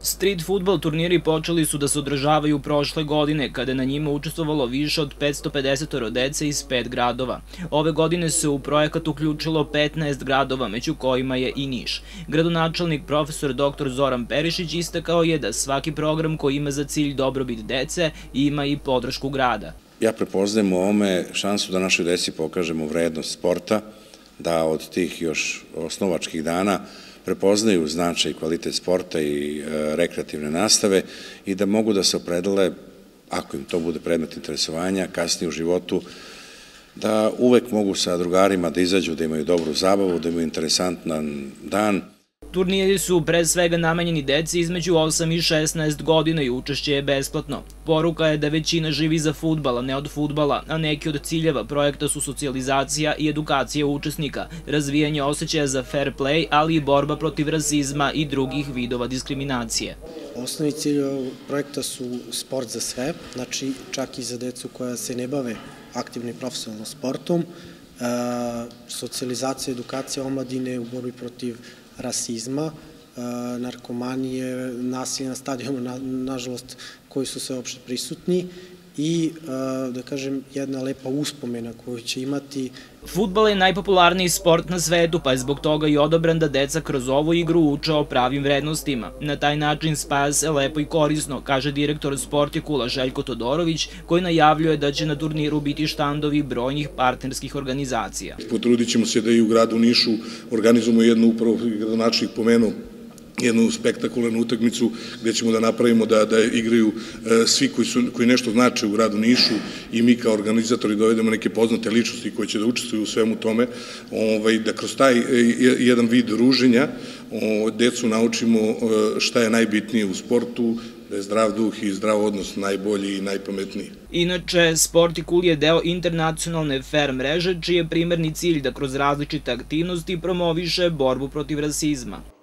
Street fudbal turniri počeli su da se održavaju prošle godine, kada je na njima učestvovalo više od 550 dece iz 5 gradova. Ove godine se u projekat uključilo 15 gradova, među kojima je i Niš. Gradonačelnik profesor dr. Zoran Perišić istakao je da svaki program koji ima za cilj dobrobit dece ima i podršku grada. Ja prepoznajem u ovome šansu da našoj deci pokažemo vrednost sporta, da od tih još osnovačkih dana prepoznaju značaj i kvalitet sporta i rekreativne nastave i da mogu da se opredele, ako im to bude predmet interesovanja, kasnije u životu, da uvek mogu sa drugarima da izađu, da imaju dobru zabavu, da imaju interesantan dan. Turniri su pre svega namenjeni deci između 8 i 16 godina i učešće je besplatno. Poruka je da većina živi za fudbal, a ne od fudbala, a neki od ciljeva projekta su socijalizacija i edukacija učesnika, razvijanje osjećaja za fair play, ali i borba protiv rasizma i drugih vidova diskriminacije. Osnovni cilj ovog projekta su sport za sve, znači čak i za decu koja se ne bave aktivno i profesionalno sportom, socijalizacija, edukacija omladine u borbi protiv rasizma, narkomanije, nasilja na stadionima, nažalost, koji su sve opšte prisutni i, da kažem, jedna lepa uspomena koju će imati. Fudbal je najpopularniji sport na svetu, pa je zbog toga i odobran da deca kroz ovu igru uče o pravim vrednostima. Na taj način spaja se lepo i korisno, kaže direktor Sportikula Željko Todorović, koji najavljuje da će na turniru biti štandovi brojnih partnerskih organizacija. Potrudit ćemo se da i u gradu Nišu organizujemo jednu, upravo gradonačelnik pomenuo, jednu spektakularnu utakmicu gde ćemo da napravimo da igraju svi koji nešto znače u gradu Nišu i mi kao organizatori dovedemo neke poznate ličnosti koje će da učestvuju u svemu tome, da kroz taj jedan vid druženja decu naučimo šta je najbitnije u sportu, da je zdrav duh i zdrav odnos najbolji i najpametniji. Inače, Sportikul je deo internacionalne fair mreže, čiji je primarni cilj da kroz različite aktivnosti promoviše borbu protiv rasizma.